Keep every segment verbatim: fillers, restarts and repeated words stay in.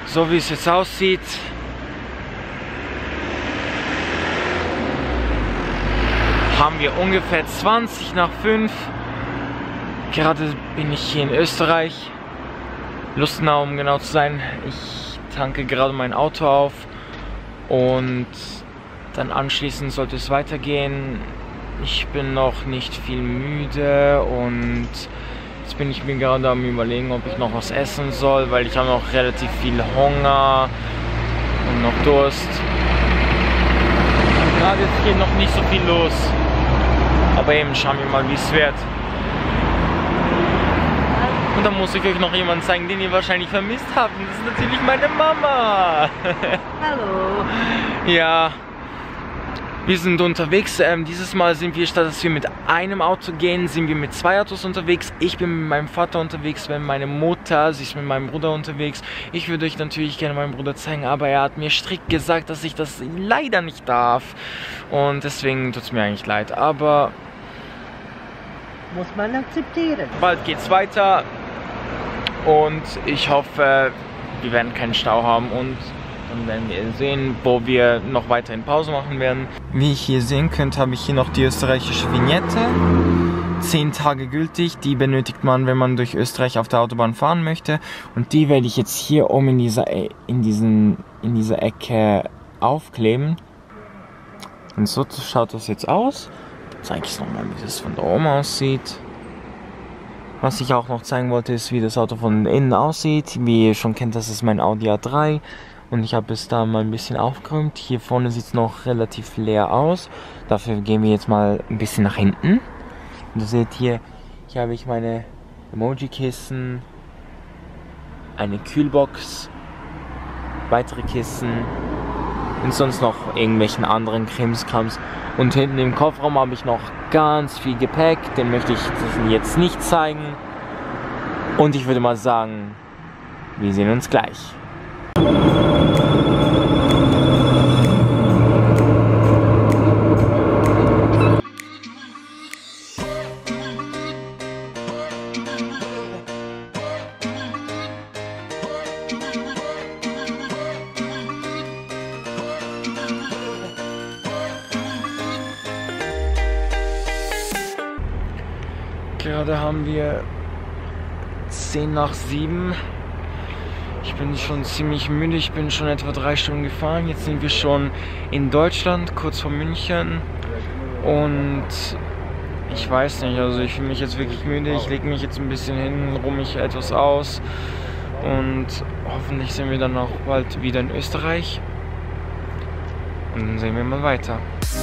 So wie es jetzt aussieht, haben wir ungefähr zwanzig nach fünf. Gerade bin ich hier in Österreich, Lustenau, um genau zu sein. Ich tanke gerade mein Auto auf und dann anschließend sollte es weitergehen. Ich bin noch nicht viel müde und jetzt bin ich mir gerade am Überlegen, ob ich noch was essen soll, weil ich habe noch relativ viel Hunger und noch Durst. Und gerade ist hier noch nicht so viel los, aber eben schauen wir mal, wie es wird. Und dann muss ich euch noch jemanden zeigen, den ihr wahrscheinlich vermisst habt. Und das ist natürlich meine Mama. Hallo. Ja, wir sind unterwegs. Ähm, dieses Mal sind wir, statt dass wir mit einem Auto gehen, sind wir mit zwei Autos unterwegs. Ich bin mit meinem Vater unterwegs, wenn meine Mutter, sie ist mit meinem Bruder unterwegs. Ich würde euch natürlich gerne meinen Bruder zeigen, aber er hat mir strikt gesagt, dass ich das leider nicht darf. Und deswegen tut es mir eigentlich leid. Aber muss man akzeptieren. Bald geht's weiter. Und ich hoffe, wir werden keinen Stau haben und dann werden wir sehen, wo wir noch weiterhin Pause machen werden. Wie ich hier sehen könnt, habe ich hier noch die österreichische Vignette. zehn Tage gültig, die benötigt man, wenn man durch Österreich auf der Autobahn fahren möchte. Und die werde ich jetzt hier oben in dieser, in diesen, in dieser Ecke aufkleben. Und so schaut das jetzt aus. Zeige ich es nochmal, wie das von da oben aussieht. Was ich auch noch zeigen wollte, ist, wie das Auto von innen aussieht. Wie ihr schon kennt, das ist mein Audi A drei. Und ich habe es da mal ein bisschen aufgeräumt. Hier vorne sieht es noch relativ leer aus. Dafür gehen wir jetzt mal ein bisschen nach hinten. Und ihr seht hier, hier habe ich meine Emoji-Kissen, eine Kühlbox, weitere Kissen und sonst noch irgendwelchen anderen Krimskrams. Und hinten im Kofferraum habe ich noch ganz viel Gepäck, den möchte ich jetzt nicht zeigen. Und ich würde mal sagen, wir sehen uns gleich. Gerade haben wir zehn nach sieben. Ich bin schon ziemlich müde, ich bin schon etwa drei Stunden gefahren. Jetzt sind wir schon in Deutschland, kurz vor München. Und ich weiß nicht, also ich fühle mich jetzt wirklich müde. Ich lege mich jetzt ein bisschen hin, ruhe mich etwas aus. Und hoffentlich sind wir dann auch bald wieder in Österreich. Und dann sehen wir mal weiter.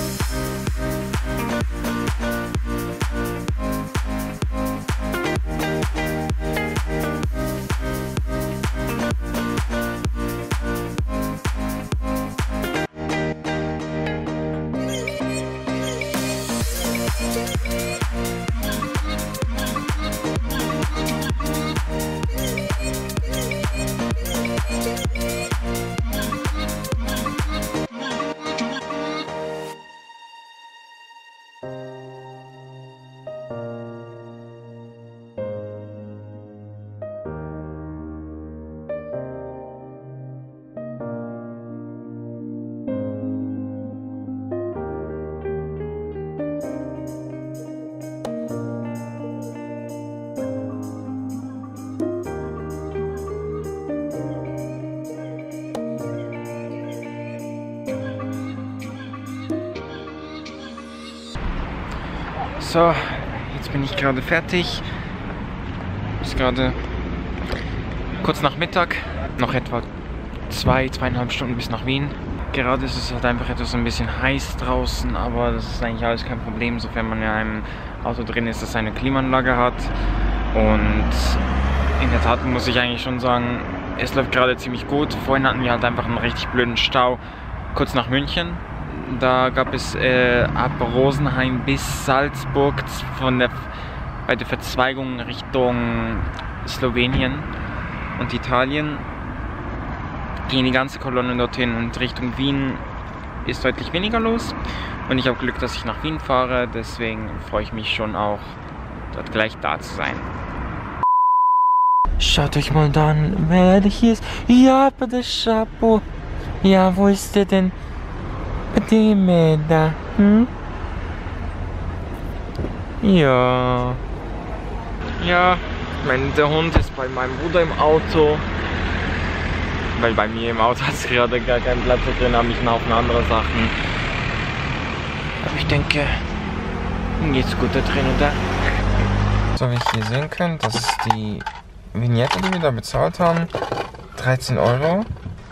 So, jetzt bin ich gerade fertig. Ist gerade kurz nach Mittag. Noch etwa zwei, zweieinhalb Stunden bis nach Wien. Gerade ist es halt einfach etwas ein bisschen heiß draußen, aber das ist eigentlich alles kein Problem, sofern man in einem Auto drin ist, das eine Klimaanlage hat. Und in der Tat muss ich eigentlich schon sagen, es läuft gerade ziemlich gut. Vorhin hatten wir halt einfach einen richtig blöden Stau kurz nach München. Da gab es äh, ab Rosenheim bis Salzburg von der, bei der Verzweigung Richtung Slowenien und Italien ging die ganze Kolonne dorthin, und Richtung Wien ist deutlich weniger los. Und ich habe Glück, dass ich nach Wien fahre, deswegen freue ich mich schon auch, dort gleich da zu sein. Schaut euch mal da an, wer hier ist. Ja, aber das Chapeau. Ja, wo ist der denn? Die da, hm? Ja. Ja, mein, der Hund ist bei meinem Bruder im Auto. Weil bei mir im Auto hat es gerade gar keinen Platz da drin, habe ich einen Haufen andere Sachen. Aber ich denke, ihm geht's gut da drin, oder? So, wie ihr hier sehen könnt, das ist die Vignette, die wir da bezahlt haben. dreizehn Euro.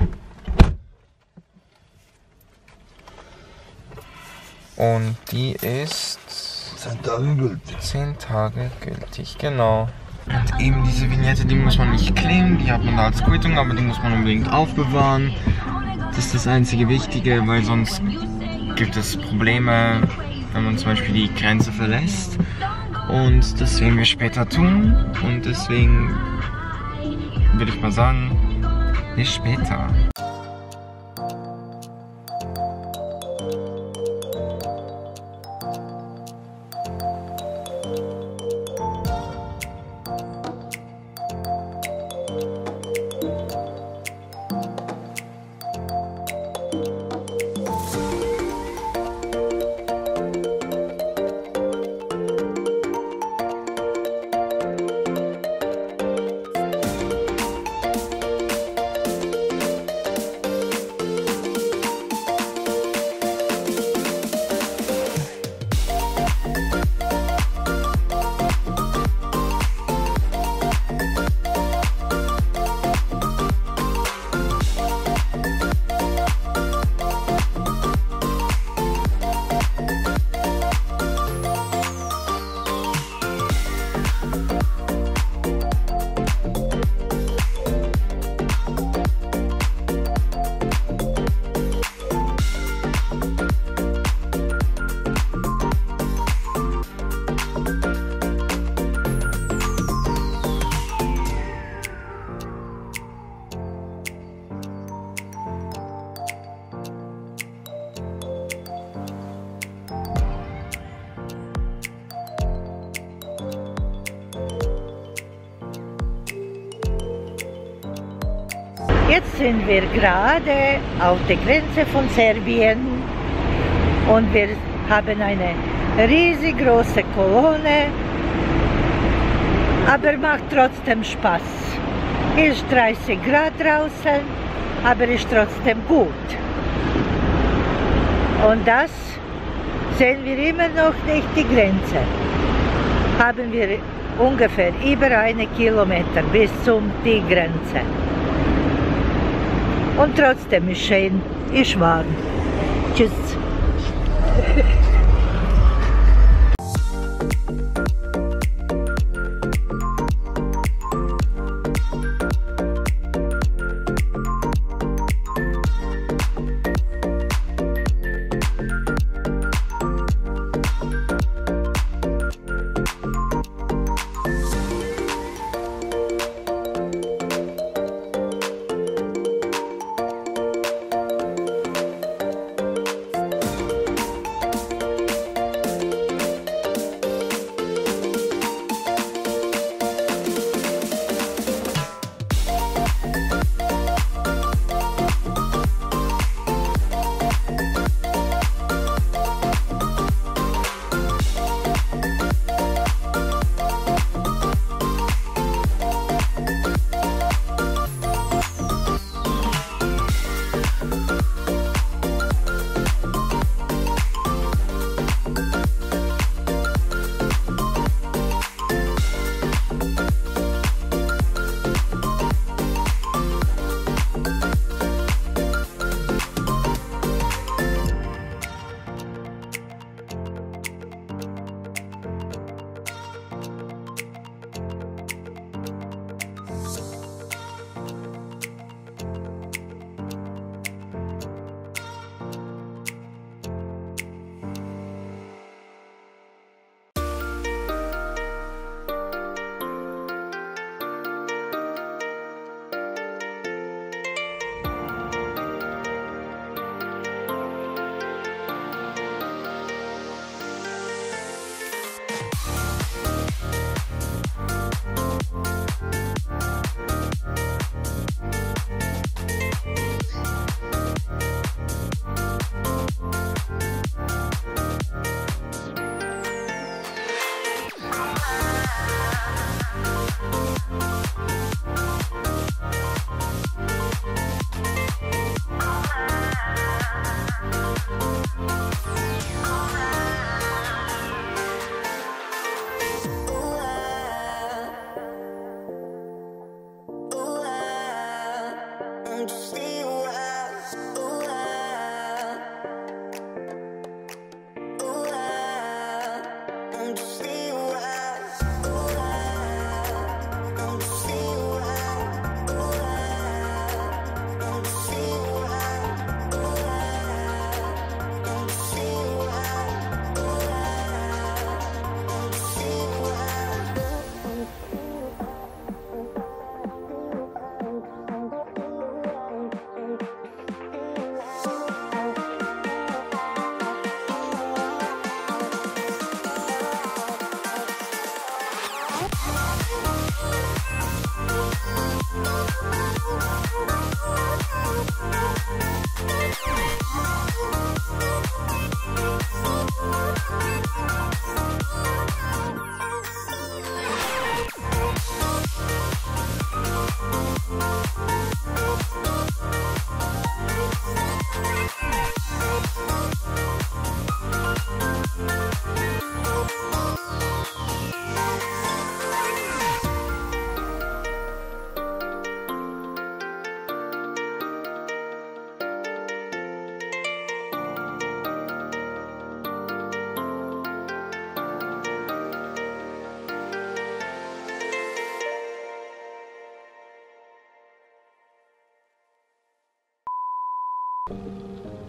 Und die ist zehn Tage gültig. zehn Tage gültig, genau. Und eben diese Vignette, die muss man nicht claimen, die hat man da als Quittung, aber die muss man unbedingt aufbewahren. Das ist das einzige Wichtige, weil sonst gibt es Probleme, wenn man zum Beispiel die Grenze verlässt. Und das werden wir später tun. Und deswegen würde ich mal sagen, bis später. Jetzt sind wir gerade auf der Grenze von Serbien und wir haben eine riesig große Kolonne, aber macht trotzdem Spaß. Ist dreißig Grad draußen, aber ist trotzdem gut. Und das sehen wir immer noch nicht die Grenze. Haben wir ungefähr über einen Kilometer bis zum die Grenze. Und trotzdem ist schön, ist warm. Tschüss.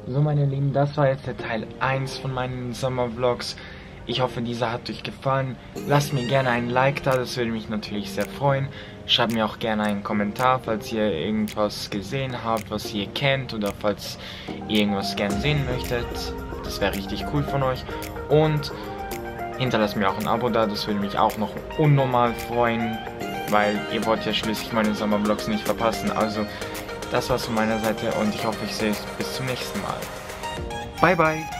So meine Lieben, das war jetzt der Teil eins von meinen Sommervlogs. Ich hoffe, dieser hat euch gefallen. Lasst mir gerne ein Like da, das würde mich natürlich sehr freuen. Schreibt mir auch gerne einen Kommentar, falls ihr irgendwas gesehen habt, was ihr kennt oder falls ihr irgendwas gerne sehen möchtet. Das wäre richtig cool von euch. Und hinterlasst mir auch ein Abo da, das würde mich auch noch unnormal freuen, weil ihr wollt ja schließlich meine Sommervlogs nicht verpassen. Also das war's von meiner Seite und ich hoffe, ich sehe euch bis zum nächsten Mal. Bye bye!